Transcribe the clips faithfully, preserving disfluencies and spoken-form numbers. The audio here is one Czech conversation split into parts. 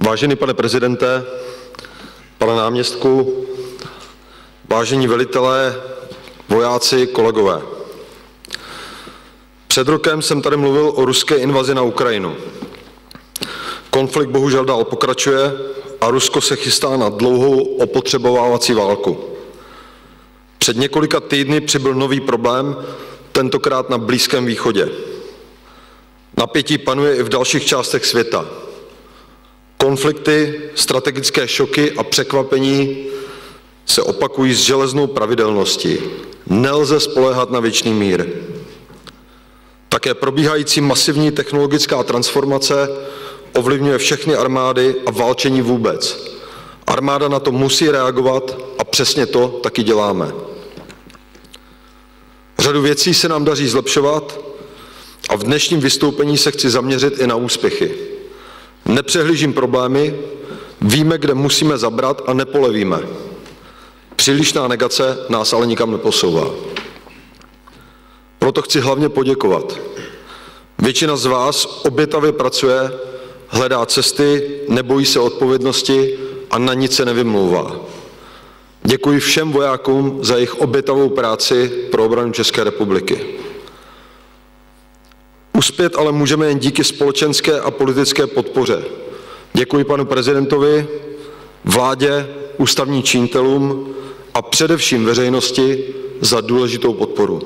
Vážený pane prezidente, pane náměstku, vážení velitelé, vojáci, kolegové. Před rokem jsem tady mluvil o ruské invazi na Ukrajinu. Konflikt bohužel dál pokračuje a Rusko se chystá na dlouhou opotřebovávací válku. Před několika týdny přibyl nový problém, tentokrát na Blízkém východě. Napětí panuje i v dalších částech světa. Konflikty, strategické šoky a překvapení se opakují s železnou pravidelností. Nelze spoléhat na věčný mír. Také probíhající masivní technologická transformace ovlivňuje všechny armády a válčení vůbec. Armáda na to musí reagovat a přesně to taky děláme. Řadu věcí se nám daří zlepšovat a v dnešním vystoupení se chci zaměřit i na úspěchy. Nepřehlížím problémy, víme, kde musíme zabrat a nepolevíme. Přílišná negace nás ale nikam neposouvá. Proto chci hlavně poděkovat. Většina z vás obětavě pracuje, hledá cesty, nebojí se odpovědnosti a na nic se nevymlouvá. Děkuji všem vojákům za jejich obětavou práci pro obranu České republiky. Uspět ale můžeme jen díky společenské a politické podpoře. Děkuji panu prezidentovi, vládě, ústavním činitelům a především veřejnosti za důležitou podporu.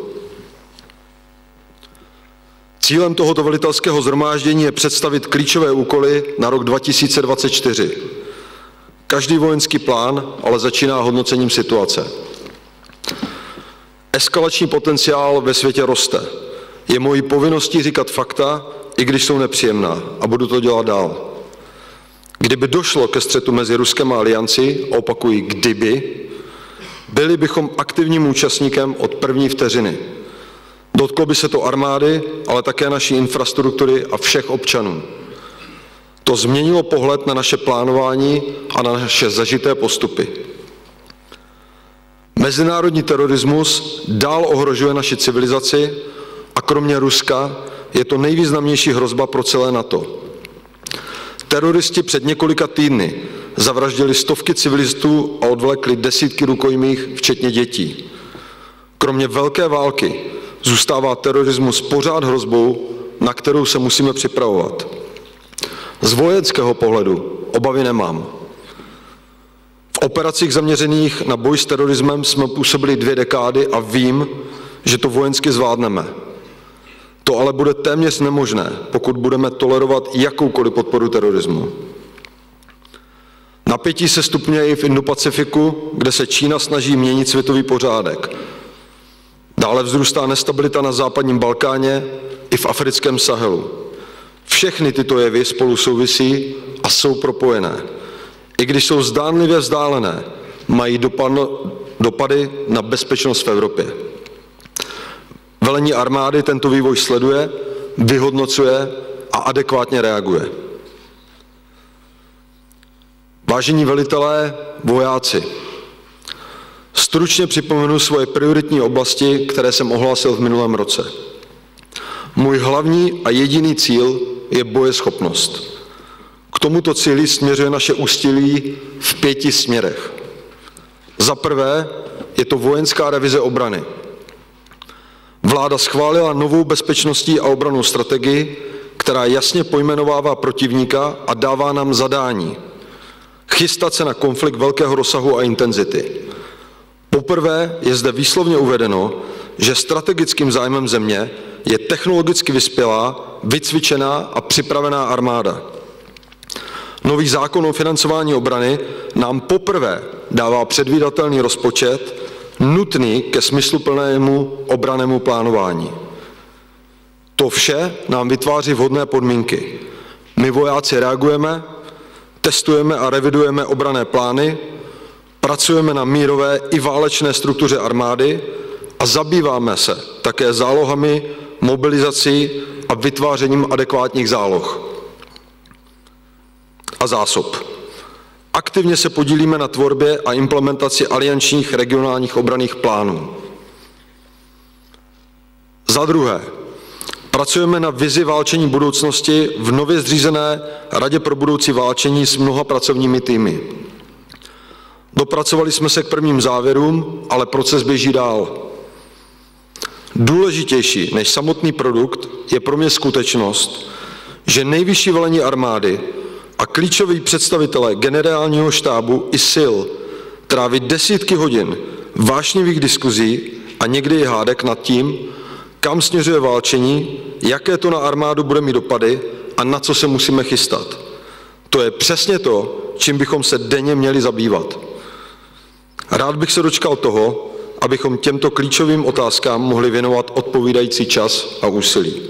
Cílem tohoto velitelského shromáždění je představit klíčové úkoly na rok dva tisíce dvacet čtyři. Každý vojenský plán ale začíná hodnocením situace. Eskalační potenciál ve světě roste. Je mojí povinností říkat fakta, i když jsou nepříjemná, a budu to dělat dál. Kdyby došlo ke střetu mezi Ruskem a Aliancí, opakuji, kdyby, byli bychom aktivním účastníkem od první vteřiny. Dotklo by se to armády, ale také naší infrastruktury a všech občanů. To změnilo pohled na naše plánování a na naše zažité postupy. Mezinárodní terorismus dál ohrožuje naši civilizaci a kromě Ruska je to nejvýznamnější hrozba pro celé NATO. Teroristi před několika týdny zavraždili stovky civilistů a odvlekli desítky rukojmích, včetně dětí. Kromě velké války zůstává terorismus pořád hrozbou, na kterou se musíme připravovat. Z vojenského pohledu obavy nemám. V operacích zaměřených na boj s terorismem jsme působili dvě dekády a vím, že to vojensky zvládneme. To ale bude téměř nemožné, pokud budeme tolerovat jakoukoliv podporu terorismu. Napětí se stupňuje i v Indo-Pacifiku, kde se Čína snaží měnit světový pořádek. Dále vzrůstá nestabilita na západním Balkáně i v africkém Sahelu. Všechny tyto jevy spolu souvisí a jsou propojené. I když jsou zdánlivě vzdálené, mají dopady na bezpečnost v Evropě. Velení armády tento vývoj sleduje, vyhodnocuje a adekvátně reaguje. Vážení velitelé, vojáci, stručně připomenu svoje prioritní oblasti, které jsem ohlásil v minulém roce. Můj hlavní a jediný cíl je bojeschopnost. K tomuto cíli směřuje naše úsilí v pěti směrech. Za prvé je to vojenská revize obrany. Vláda schválila novou bezpečnostní a obrannou strategii, která jasně pojmenovává protivníka a dává nám zadání chystat se na konflikt velkého rozsahu a intenzity. Poprvé je zde výslovně uvedeno, že strategickým zájmem země je technologicky vyspělá, vycvičená a připravená armáda. Nový zákon o financování obrany nám poprvé dává předvídatelný rozpočet, nutný ke smysluplnému obrannému plánování. To vše nám vytváří vhodné podmínky. My vojáci reagujeme, testujeme a revidujeme obranné plány, pracujeme na mírové i válečné struktuře armády a zabýváme se také zálohami, mobilizací a vytvářením adekvátních záloh a zásob. Aktivně se podílíme na tvorbě a implementaci aliančních regionálních obranných plánů. Za druhé, Pracujeme na vizi válčení budoucnosti v nově zřízené Radě pro budoucí válčení s mnoha pracovními týmy. Dopracovali jsme se k prvním závěrům, ale proces běží dál. Důležitější než samotný produkt je pro mě skutečnost, že nejvyšší velení armády a klíčoví představitelé generálního štábu i sil tráví desítky hodin vášnivých diskuzí a někdy i hádek nad tím, kam směřuje válčení, jaké to na armádu bude mít dopady a na co se musíme chystat. To je přesně to, čím bychom se denně měli zabývat. Rád bych se dočkal toho, abychom těmto klíčovým otázkám mohli věnovat odpovídající čas a úsilí.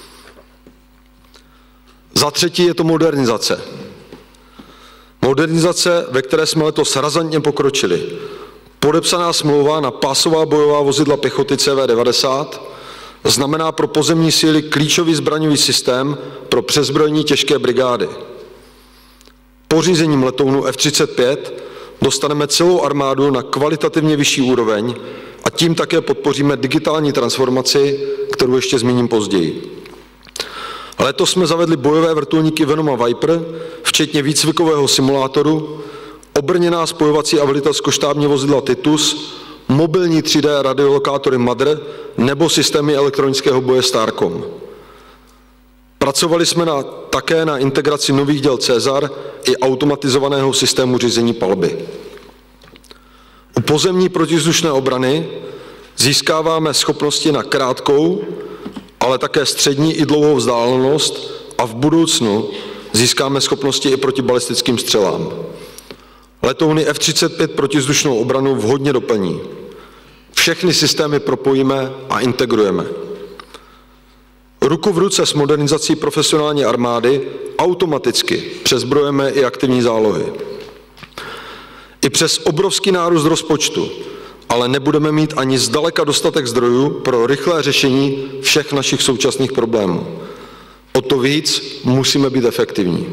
Za třetí je to modernizace. Modernizace, ve které jsme letos razantně pokročili. Podepsaná smlouva na pásová bojová vozidla pěchoty C V devadesát znamená pro pozemní síly klíčový zbraňový systém pro přezbrojení těžké brigády. Pořízením letounů F třicet pět dostaneme celou armádu na kvalitativně vyšší úroveň a tím také podpoříme digitální transformaci, kterou ještě zmíním později. Letos jsme zavedli bojové vrtulníky Venom a Viper, včetně výcvikového simulátoru, obrněná spojovací a velitelsko-štábní vozidla Titus, mobilní tři D radiolokátory Mother nebo systémy elektronického boje Starcom. Pracovali jsme na, také na integraci nových děl Cezar i automatizovaného systému řízení palby. U pozemní protizdušné obrany získáváme schopnosti na krátkou, ale také střední i dlouhou vzdálenost a v budoucnu získáme schopnosti i proti balistickým střelám. Letouny F třicet pět protizdušnou obranu vhodně doplní. Všechny systémy propojíme a integrujeme. Ruku v ruce s modernizací profesionální armády automaticky přezbrojeme i aktivní zálohy. I přes obrovský nárůst rozpočtu, ale nebudeme mít ani zdaleka dostatek zdrojů pro rychlé řešení všech našich současných problémů. O to víc musíme být efektivní.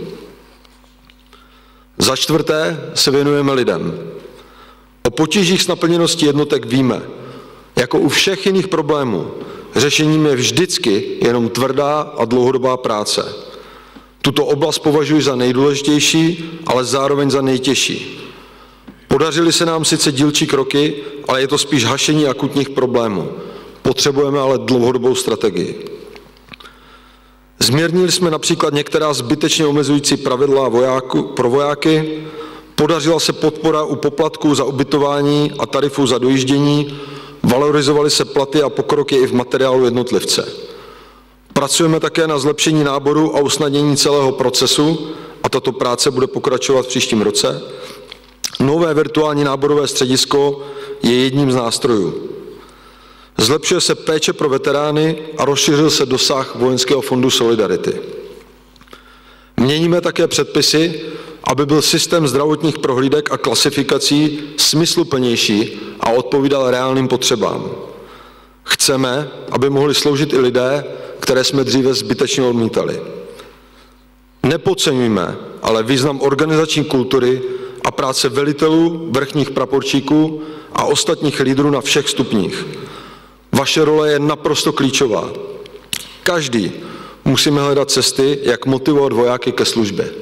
Za čtvrté se věnujeme lidem. O potížích s naplněností jednotek víme. Jako u všech jiných problémů, řešením je vždycky jenom tvrdá a dlouhodobá práce. Tuto oblast považuji za nejdůležitější, ale zároveň za nejtěžší. Podařily se nám sice dílčí kroky, ale je to spíš hašení akutních problémů. Potřebujeme ale dlouhodobou strategii. Zmírnili jsme například některá zbytečně omezující pravidla vojáku, pro vojáky, podařila se podpora u poplatků za ubytování a tarifů za dojíždění, valorizovaly se platy a pokroky i v materiálu jednotlivce. Pracujeme také na zlepšení náboru a usnadnění celého procesu a tato práce bude pokračovat v příštím roce. Nové virtuální náborové středisko je jedním z nástrojů. Zlepšuje se péče pro veterány a rozšířil se dosah Vojenského fondu Solidarity. Měníme také předpisy, aby byl systém zdravotních prohlídek a klasifikací smysluplnější a odpovídal reálným potřebám. Chceme, aby mohli sloužit i lidé, které jsme dříve zbytečně odmítali. Nepodceňujme ale význam organizační kultury a práce velitelů, vrchních praporčíků a ostatních lídrů na všech stupních. Vaše role je naprosto klíčová. Každý musíme hledat cesty, jak motivovat vojáky ke službě.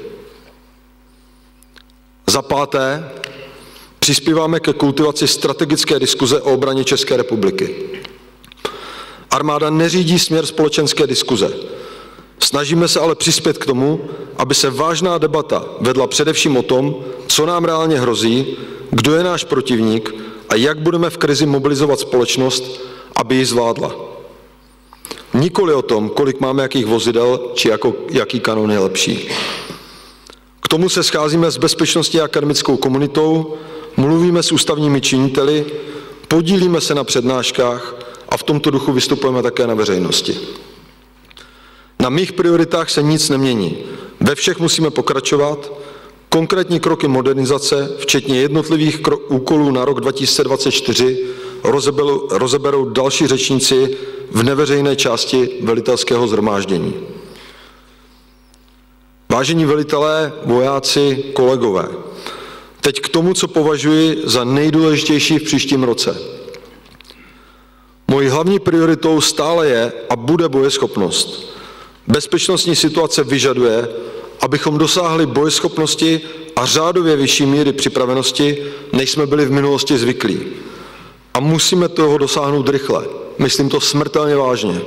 Za páté, přispíváme ke kultivaci strategické diskuze o obraně České republiky. Armáda neřídí směr společenské diskuze. Snažíme se ale přispět k tomu, aby se vážná debata vedla především o tom, co nám reálně hrozí, kdo je náš protivník a jak budeme v krizi mobilizovat společnost, aby ji zvládla. Nikoli o tom, kolik máme jakých vozidel, či jako, jaký kanon je lepší. K tomu se scházíme s bezpečnostní akademickou komunitou, mluvíme s ústavními činiteli, podílíme se na přednáškách a v tomto duchu vystupujeme také na veřejnosti. Na mých prioritách se nic nemění. Ve všech musíme pokračovat. Konkrétní kroky modernizace, včetně jednotlivých úkolů na rok dva tisíce dvacet čtyři, rozeberou, rozeberou další řečníci v neveřejné části velitelského shromáždění. Vážení velitelé, vojáci, kolegové, teď k tomu, co považuji za nejdůležitější v příštím roce. Mojí hlavní prioritou stále je a bude bojeschopnost. Bezpečnostní situace vyžaduje, abychom dosáhli bojeschopnosti a řádově vyšší míry připravenosti, než jsme byli v minulosti zvyklí. A musíme toho dosáhnout rychle. Myslím to smrtelně vážně.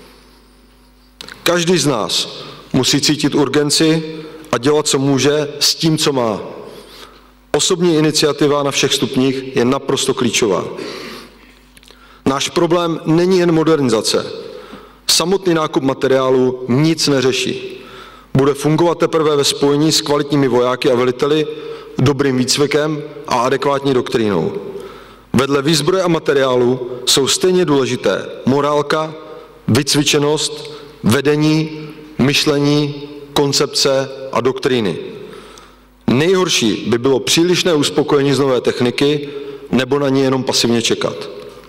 Každý z nás musí cítit urgenci a dělat, co může, s tím, co má. Osobní iniciativa na všech stupních je naprosto klíčová. Náš problém není jen modernizace. Samotný nákup materiálu nic neřeší. Bude fungovat teprve ve spojení s kvalitními vojáky a veliteli, dobrým výcvikem a adekvátní doktrínou. Vedle výzbroje a materiálu jsou stejně důležité morálka, vycvičenost, vedení, myšlení, koncepce a doktríny. Nejhorší by bylo přílišné uspokojení z nové techniky nebo na ní jenom pasivně čekat.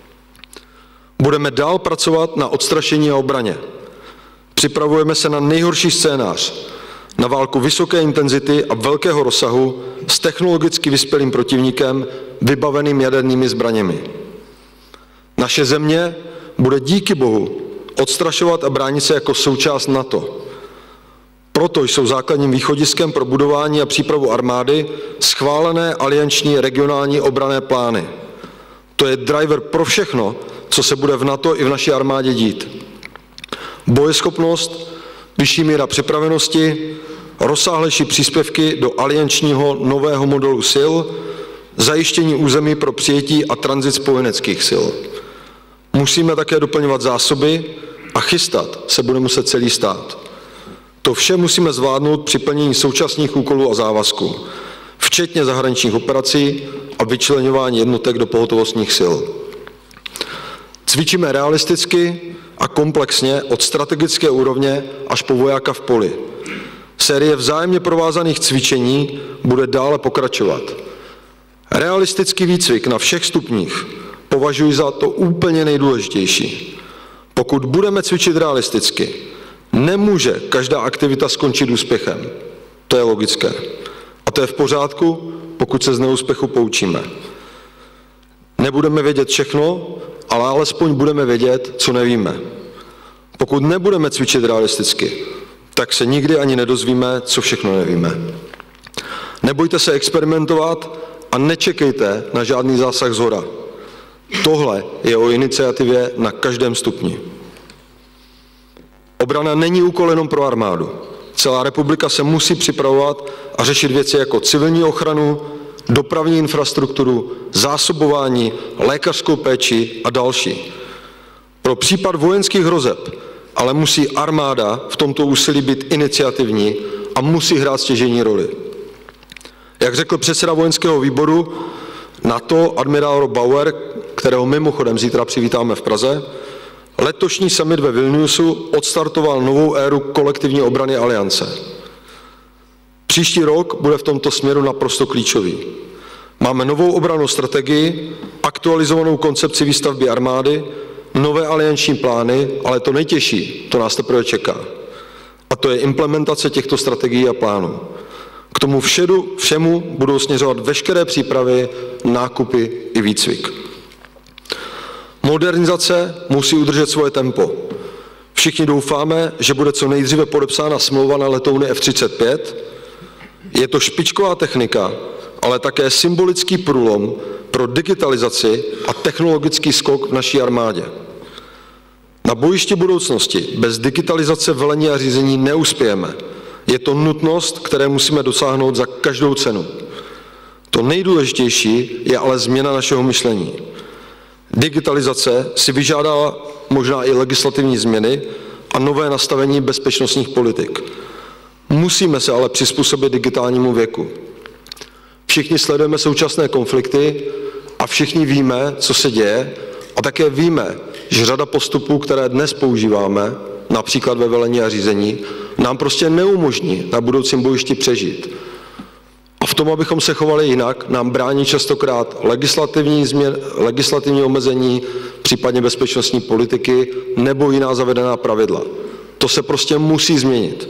Budeme dál pracovat na odstrašení a obraně. Připravujeme se na nejhorší scénář, na válku vysoké intenzity a velkého rozsahu s technologicky vyspělým protivníkem vybaveným jadernými zbraněmi. Naše země bude díky Bohu odstrašovat a bránit se jako součást NATO. Proto jsou základním východiskem pro budování a přípravu armády schválené alianční regionální obranné plány. To je driver pro všechno, co se bude v NATO i v naší armádě dít. Bojeschopnost, vyšší míra připravenosti, rozsáhlejší příspěvky do aliančního nového modelu sil, zajištění území pro přijetí a tranzit spojeneckých sil. Musíme také doplňovat zásoby a chystat se bude muset celý stát. To vše musíme zvládnout při plnění současných úkolů a závazků, včetně zahraničních operací a vyčleňování jednotek do pohotovostních sil. Cvičíme realisticky a komplexně od strategické úrovně až po vojáka v poli. Série vzájemně provázaných cvičení bude dále pokračovat. Realistický výcvik na všech stupních považuji za to úplně nejdůležitější. Pokud budeme cvičit realisticky, nemůže každá aktivita skončit úspěchem. To je logické. A to je v pořádku, pokud se z neúspěchu poučíme. Nebudeme vědět všechno, ale alespoň budeme vědět, co nevíme. Pokud nebudeme cvičit realisticky, tak se nikdy ani nedozvíme, co všechno nevíme. Nebojte se experimentovat a nečekejte na žádný zásah zhora. Tohle je o iniciativě na každém stupni. Obrana není úkol jenom pro armádu. Celá republika se musí připravovat a řešit věci jako civilní ochranu, dopravní infrastrukturu, zásobování, lékařskou péči a další. Pro případ vojenských hrozeb ale musí armáda v tomto úsilí být iniciativní a musí hrát stěžejní roli. Jak řekl předseda vojenského výboru NATO admirál Rob Bauer, kterého mimochodem zítra přivítáme v Praze, letošní summit ve Vilniusu odstartoval novou éru kolektivní obrany aliance. Příští rok bude v tomto směru naprosto klíčový. Máme novou obrannou strategii, aktualizovanou koncepci výstavby armády, nové alianční plány, ale to nejtěžší, to nás teprve čeká. A to je implementace těchto strategií a plánů. K tomu všedu, všemu budou směřovat veškeré přípravy, nákupy i výcvik. Modernizace musí udržet svoje tempo. Všichni doufáme, že bude co nejdříve podepsána smlouva na letouny F třicet pět. Je to špičková technika, ale také symbolický průlom pro digitalizaci a technologický skok v naší armádě. Na bojišti budoucnosti bez digitalizace velení a řízení neuspějeme. Je to nutnost, které musíme dosáhnout za každou cenu. To nejdůležitější je ale změna našeho myšlení. Digitalizace si vyžádá možná i legislativní změny a nové nastavení bezpečnostních politik. Musíme se ale přizpůsobit digitálnímu věku. Všichni sledujeme současné konflikty a všichni víme, co se děje, a také víme, že řada postupů, které dnes používáme, například ve velení a řízení, nám prostě neumožní na budoucím bojišti přežít. A v tom, abychom se chovali jinak, nám brání častokrát legislativní, změn, legislativní omezení, případně bezpečnostní politiky nebo jiná zavedená pravidla. To se prostě musí změnit.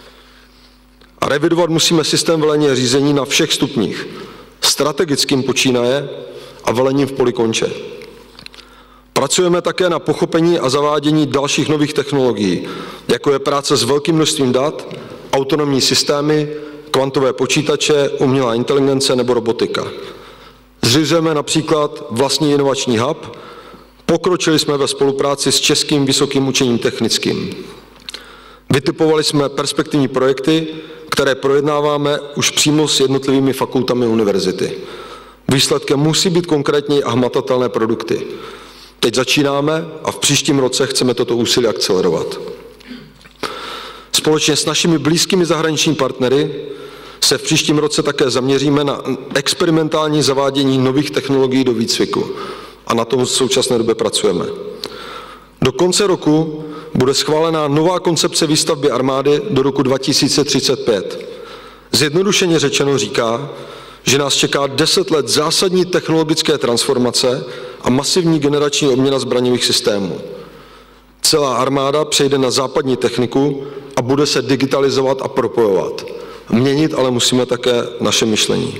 A revidovat musíme systém velení a řízení na všech stupních. Strategickým počínaje a velením v poli konče. Pracujeme také na pochopení a zavádění dalších nových technologií, jako je práce s velkým množstvím dat, autonomní systémy, kvantové počítače, umělá inteligence nebo robotika. Zřizujeme například vlastní inovační hub, pokročili jsme ve spolupráci s Českým vysokým učením technickým. Vytipovali jsme perspektivní projekty, které projednáváme už přímo s jednotlivými fakultami univerzity. Výsledkem musí být konkrétní a hmatatelné produkty. Teď začínáme a v příštím roce chceme toto úsilí akcelerovat. Společně s našimi blízkými zahraničními partnery se v příštím roce také zaměříme na experimentální zavádění nových technologií do výcviku a na tom v současné době pracujeme. Do konce roku bude schválená nová koncepce výstavby armády do roku dva tisíce třicet pět. Zjednodušeně řečeno říká, že nás čeká deset let zásadní technologické transformace a masivní generační obměna zbraňových systémů. Celá armáda přejde na západní techniku a bude se digitalizovat a propojovat. Měnit ale musíme také naše myšlení.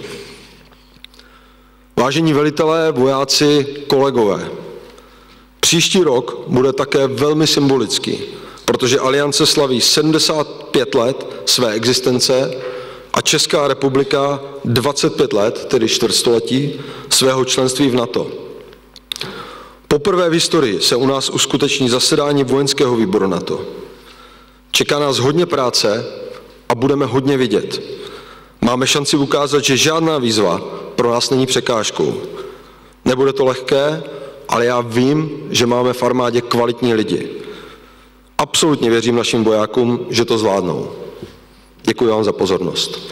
Vážení velitelé, vojáci, kolegové, příští rok bude také velmi symbolický, protože Aliance slaví sedmdesát pět let své existence a Česká republika dvacet pět let, tedy čtvrtstoletí, svého členství v NATO. Poprvé v historii se u nás uskuteční zasedání vojenského výboru NATO. Čeká nás hodně práce a budeme hodně vidět. Máme šanci ukázat, že žádná výzva pro nás není překážkou. Nebude to lehké, ale já vím, že máme v armádě kvalitní lidi. Absolutně věřím našim vojákům, že to zvládnou. Děkuji vám za pozornost.